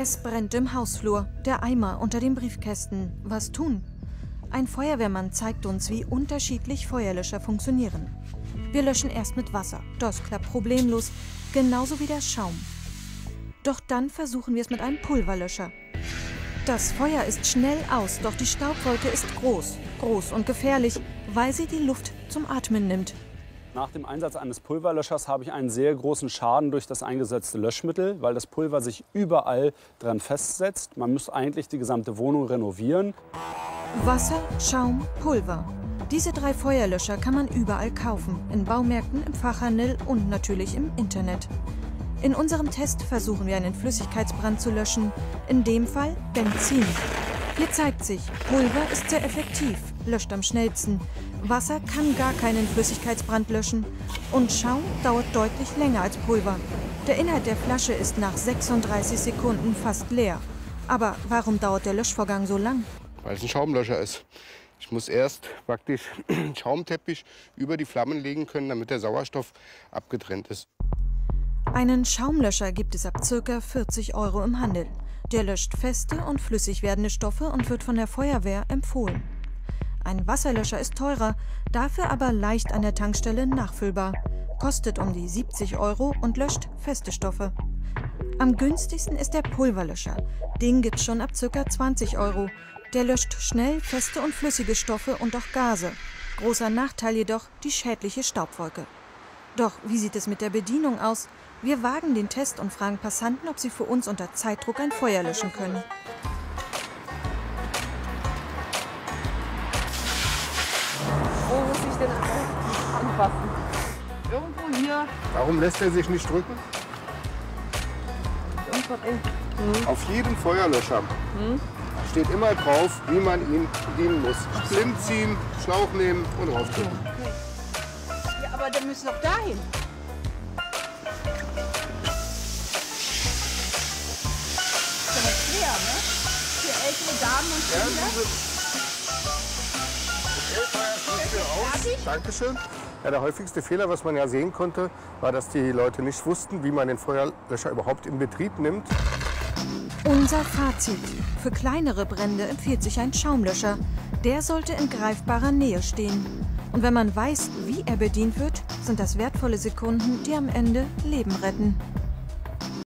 Es brennt im Hausflur, der Eimer unter den Briefkästen. Was tun? Ein Feuerwehrmann zeigt uns, wie unterschiedlich Feuerlöscher funktionieren. Wir löschen erst mit Wasser. Das klappt problemlos, genauso wie der Schaum. Doch dann versuchen wir es mit einem Pulverlöscher. Das Feuer ist schnell aus, doch die Staubwolke ist groß. Groß und gefährlich, weil sie die Luft zum Atmen nimmt. Nach dem Einsatz eines Pulverlöschers habe ich einen sehr großen Schaden durch das eingesetzte Löschmittel, weil das Pulver sich überall dran festsetzt. Man muss eigentlich die gesamte Wohnung renovieren. Wasser, Schaum, Pulver. Diese 3 Feuerlöscher kann man überall kaufen. In Baumärkten, im Fachhandel und natürlich im Internet. In unserem Test versuchen wir einen Flüssigkeitsbrand zu löschen. In dem Fall Benzin. Hier zeigt sich, Pulver ist sehr effektiv, löscht am schnellsten. Wasser kann gar keinen Flüssigkeitsbrand löschen. Und Schaum dauert deutlich länger als Pulver. Der Inhalt der Flasche ist nach 36 Sekunden fast leer. Aber warum dauert der Löschvorgang so lang? Weil es ein Schaumlöscher ist. Ich muss erst praktisch einen Schaumteppich über die Flammen legen können, damit der Sauerstoff abgetrennt ist. Einen Schaumlöscher gibt es ab ca. 40 € im Handel. Der löscht feste und flüssig werdende Stoffe und wird von der Feuerwehr empfohlen. Ein Wasserlöscher ist teurer, dafür aber leicht an der Tankstelle nachfüllbar. Kostet um die 70 € und löscht feste Stoffe. Am günstigsten ist der Pulverlöscher. Den gibt's schon ab ca. 20 €. Der löscht schnell feste und flüssige Stoffe und auch Gase. Großer Nachteil jedoch die schädliche Staubwolke. Doch wie sieht es mit der Bedienung aus? Wir wagen den Test und fragen Passanten, ob sie für uns unter Zeitdruck ein Feuer löschen können. Wo muss ich denn anfassen? Irgendwo hier. Warum lässt er sich nicht drücken? Irgendwo in. Auf jedem Feuerlöscher steht immer drauf, wie man ihn bedienen muss. Splint ziehen, Schlauch nehmen und draufdrücken. Ja, aber der müssen doch dahin. Das ist aber schwer, ne? Für ältere Damen und Kinder. Dankeschön. Ja, der häufigste Fehler, was man ja sehen konnte, war, dass die Leute nicht wussten, wie man den Feuerlöscher überhaupt in Betrieb nimmt. Unser Fazit. Für kleinere Brände empfiehlt sich ein Schaumlöscher. Der sollte in greifbarer Nähe stehen. Und wenn man weiß, wie er bedient wird, sind das wertvolle Sekunden, die am Ende Leben retten.